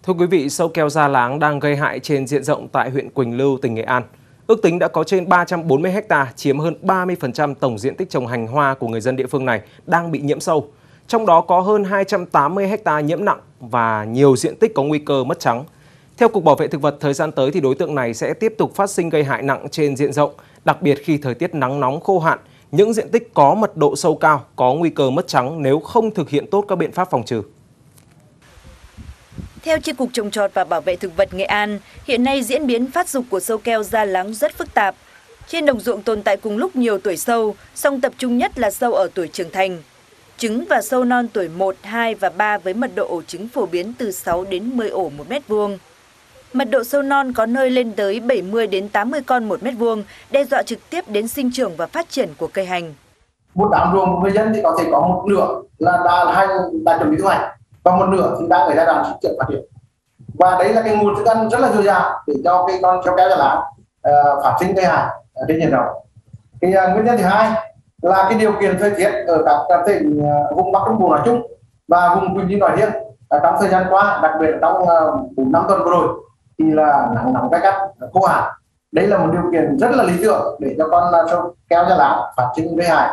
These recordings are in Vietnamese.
Thưa quý vị, sâu keo da láng đang gây hại trên diện rộng tại huyện Quỳnh Lưu, tỉnh Nghệ An. Ước tính đã có trên 340 ha, chiếm hơn 30% tổng diện tích trồng hành hoa của người dân địa phương này đang bị nhiễm sâu. Trong đó có hơn 280 ha nhiễm nặng và nhiều diện tích có nguy cơ mất trắng. Theo Cục Bảo vệ Thực vật, thời gian tới thì đối tượng này sẽ tiếp tục phát sinh gây hại nặng trên diện rộng, đặc biệt khi thời tiết nắng nóng khô hạn. Những diện tích có mật độ sâu cao có nguy cơ mất trắng nếu không thực hiện tốt các biện pháp phòng trừ. Theo Chi cục Trồng trọt và Bảo vệ Thực vật Nghệ An, hiện nay diễn biến phát dục của sâu keo da láng rất phức tạp. Trên đồng ruộng tồn tại cùng lúc nhiều tuổi sâu, song tập trung nhất là sâu ở tuổi trưởng thành. Trứng và sâu non tuổi 1, 2 và 3 với mật độ ổ trứng phổ biến từ 6 đến 10 ổ 1 mét vuông. Mật độ sâu non có nơi lên tới 70 đến 80 con 1 mét vuông, đe dọa trực tiếp đến sinh trưởng và phát triển của cây hành. Một đám ruộng của người dân thì có thể có một nửa là đã chuẩn bị thu hoạch, và một nửa thì đang ở giai đoạn sinh trưởng phát triển. Và đấy là cái nguồn thức ăn rất là dồi dào để cho cái con sâu keo da láng phát sinh gây hại trên diện rộng. Nguyên nhân thứ hai là cái điều kiện thời tiết ở các tỉnh vùng Bắc Trung Bộ nói chung và vùng Quỳnh Lưu nói riêng. Trong thời gian qua, đặc biệt trong 4 năm tuần vừa rồi thì là nắng nóng gay gắt, khô hạn. Đây là một điều kiện rất là lý tưởng để cho con sâu keo da láng phát sinh gây hại.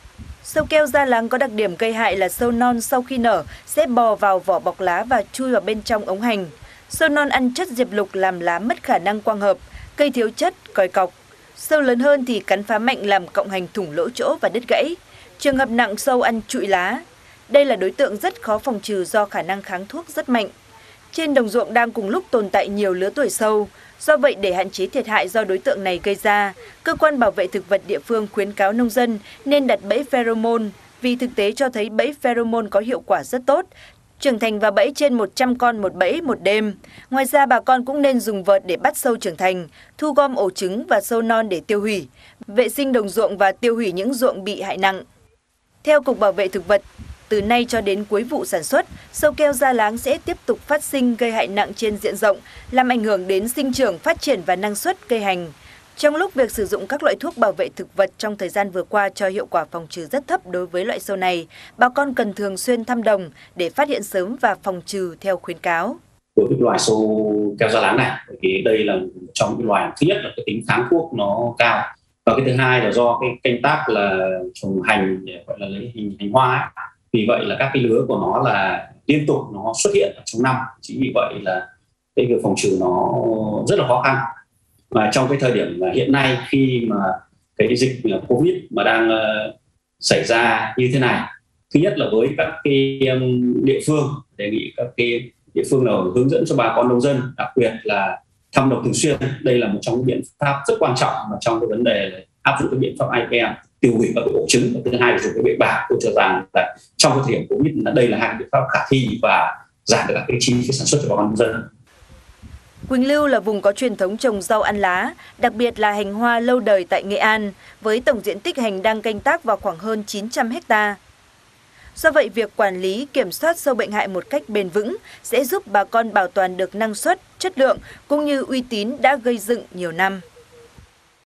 Sâu keo da láng có đặc điểm gây hại là sâu non sau khi nở sẽ bò vào vỏ bọc lá và chui vào bên trong ống hành. Sâu non ăn chất diệp lục làm lá mất khả năng quang hợp, cây thiếu chất, còi cọc. Sâu lớn hơn thì cắn phá mạnh làm cọng hành thủng lỗ chỗ và đứt gãy. Trường hợp nặng sâu ăn trụi lá. Đây là đối tượng rất khó phòng trừ do khả năng kháng thuốc rất mạnh. Trên đồng ruộng đang cùng lúc tồn tại nhiều lứa tuổi sâu. Do vậy, để hạn chế thiệt hại do đối tượng này gây ra, Cơ quan Bảo vệ Thực vật địa phương khuyến cáo nông dân nên đặt bẫy pheromone vì thực tế cho thấy bẫy pheromone có hiệu quả rất tốt, trưởng thành và bẫy trên 100 con một bẫy một đêm. Ngoài ra, bà con cũng nên dùng vợt để bắt sâu trưởng thành, thu gom ổ trứng và sâu non để tiêu hủy, vệ sinh đồng ruộng và tiêu hủy những ruộng bị hại nặng. Theo Cục Bảo vệ Thực vật, từ nay cho đến cuối vụ sản xuất, sâu keo da láng sẽ tiếp tục phát sinh gây hại nặng trên diện rộng, làm ảnh hưởng đến sinh trưởng, phát triển và năng suất cây hành. Trong lúc việc sử dụng các loại thuốc bảo vệ thực vật trong thời gian vừa qua cho hiệu quả phòng trừ rất thấp đối với loại sâu này, bà con cần thường xuyên thăm đồng để phát hiện sớm và phòng trừ theo khuyến cáo. Đối với loại sâu keo da láng này, thì đây là trong những loài thứ nhất là cái tính kháng thuốc nó cao, và cái thứ hai là do cái canh tác là trồng hành để gọi là lấy hành hoa ấy. Vì vậy là các cái lứa của nó là liên tục nó xuất hiện ở trong năm, chính vì vậy là cái việc phòng trừ nó rất là khó khăn. Và trong cái thời điểm hiện nay khi mà cái dịch Covid mà đang xảy ra như thế này, thứ nhất là với các cái địa phương, đề nghị các cái địa phương nào hướng dẫn cho bà con nông dân, đặc biệt là thăm đồng thường xuyên. Đây là một trong những biện pháp rất quan trọng mà trong cái vấn đề áp dụng cái biện pháp IPM tiêu hủy các ổ trứng, và thứ hai là dùng cái bệ bạc. Tôi cho rằng là trong cái thời điểm Covid đây là hai biện pháp khả thi và giảm được các cái chi phí sản xuất cho bà con nông dân. Quỳnh Lưu là vùng có truyền thống trồng rau ăn lá, đặc biệt là hành hoa lâu đời tại Nghệ An, với tổng diện tích hành đang canh tác vào khoảng hơn 900 ha. Do vậy, việc quản lý, kiểm soát sâu bệnh hại một cách bền vững sẽ giúp bà con bảo toàn được năng suất, chất lượng cũng như uy tín đã gây dựng nhiều năm.